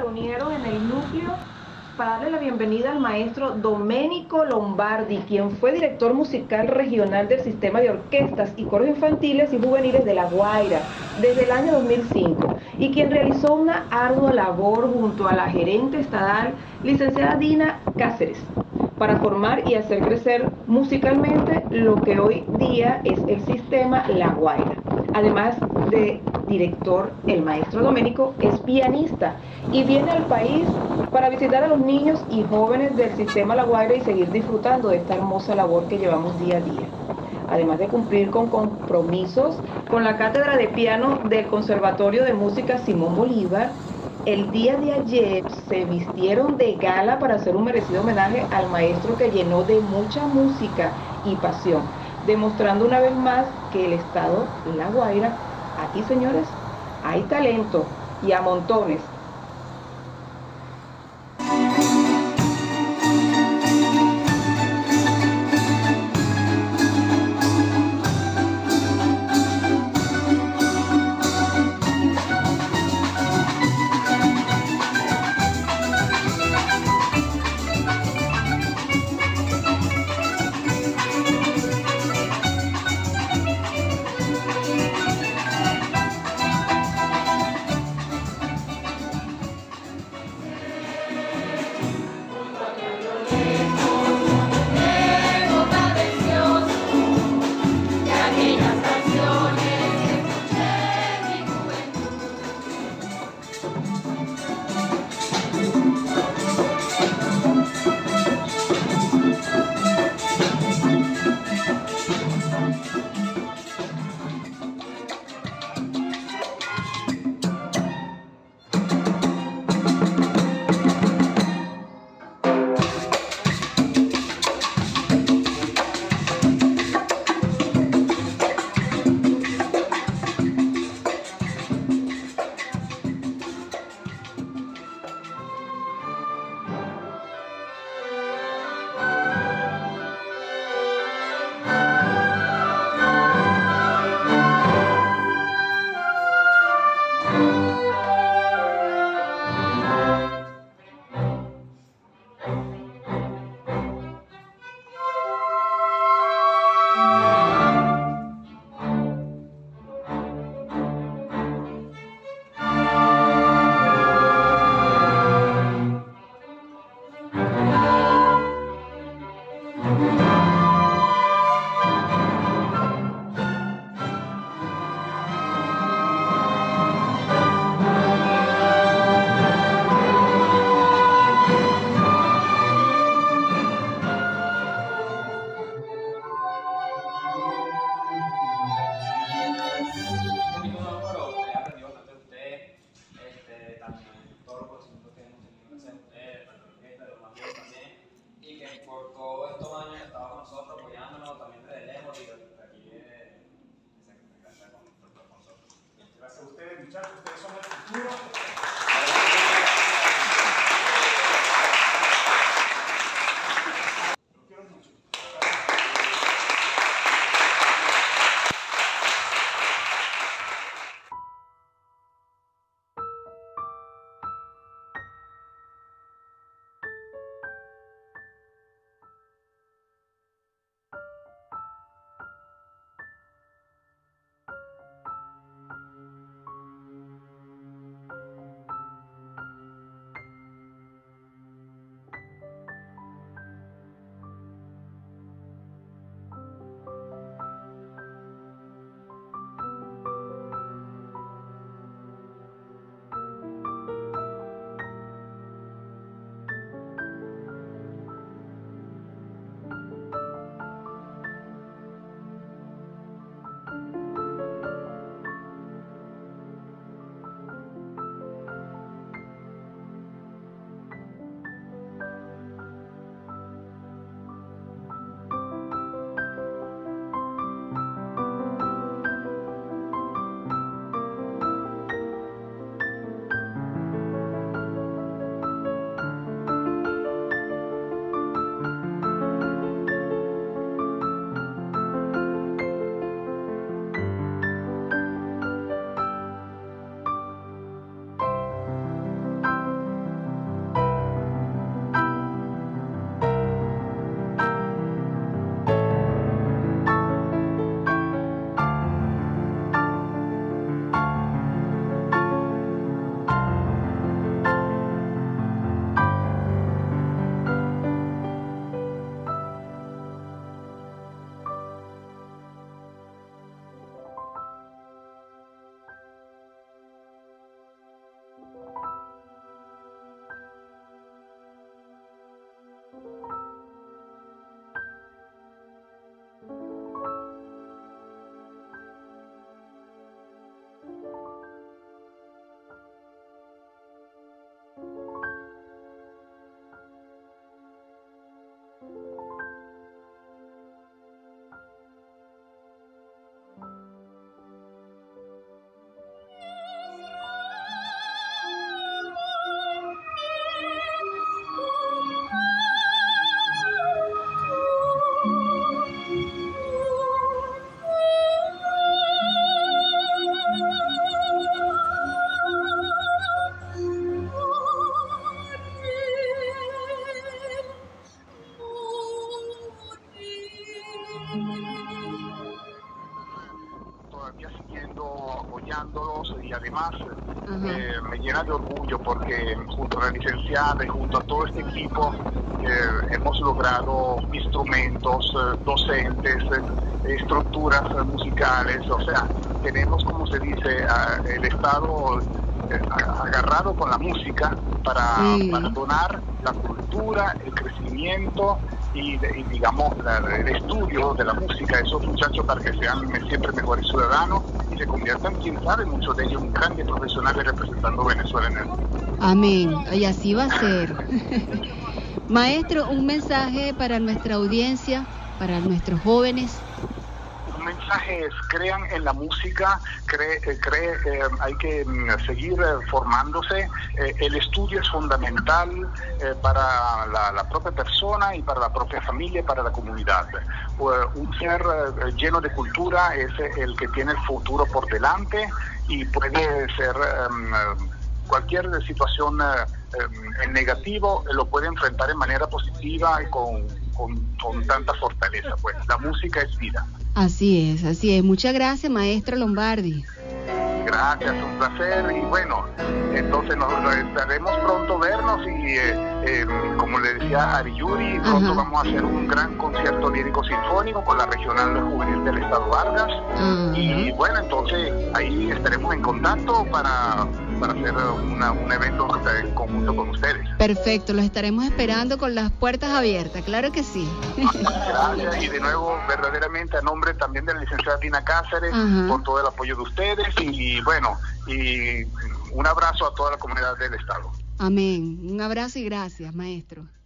reunieron en el núcleo para darle la bienvenida al maestro Domenico Lombardi, quien fue director musical regional del Sistema de Orquestas y Coros Infantiles y Juveniles de La Guaira desde el año 2005 y quien realizó una ardua labor junto a la gerente estadal, licenciada Dina Cáceres, para formar y hacer crecer musicalmente lo que hoy día es el Sistema La Guaira. Además de director, el maestro Domenico es pianista y viene al país para visitar a los niños y jóvenes del Sistema La Guaira y seguir disfrutando de esta hermosa labor que llevamos día a día. Además de cumplir con compromisos con la cátedra de piano del Conservatorio de Música Simón Bolívar, el día de ayer se vistieron de gala para hacer un merecido homenaje al maestro que llenó de mucha música y pasión, demostrando una vez más que el estado La Guaira, aquí señores, hay talento y a montones. Gracias a ustedes, muchachos, ustedes son el futuro. Los quiero mucho. apoyándolos, y además me llena de orgullo porque junto a la licenciada y junto a todo este equipo hemos logrado instrumentos, docentes, estructuras musicales, o sea, tenemos, como se dice, el Estado agarrado con la música para donar la cultura, el crecimiento y digamos, el estudio de la música de esos muchachos para que sean siempre mejores ciudadanos y se conviertan, quién sabe, muchos de ellos en grandes profesionales representando Venezuela en el mundo. Amén, y así va a ser. Maestro, un mensaje para nuestra audiencia, para nuestros jóvenes. Un mensaje es: crean en la música, hay que seguir formándose. El estudio es fundamental para la propia persona y para la propia familia y para la comunidad. Un ser lleno de cultura es el que tiene el futuro por delante y puede ser cualquier situación en negativo lo puede enfrentar de manera positiva y con tanta fortaleza. Pues la música es vida. Así es, así es. Muchas gracias, maestro Lombardi. Gracias, un placer. Y bueno, entonces nos estaremos pronto vernos y como le decía a Ari Yuri, pronto vamos a hacer un gran concierto lírico sinfónico con la Regional Juvenil del Estado Vargas. Y bueno, entonces ahí estaremos en contacto para hacer un evento en conjunto con ustedes. Perfecto, los estaremos esperando con las puertas abiertas, claro que sí. Gracias, y de nuevo, verdaderamente a nombre también de la licenciada Dina Cáceres, por todo el apoyo de ustedes, y bueno, y un abrazo a toda la comunidad del Estado. Amén, un abrazo y gracias, maestro.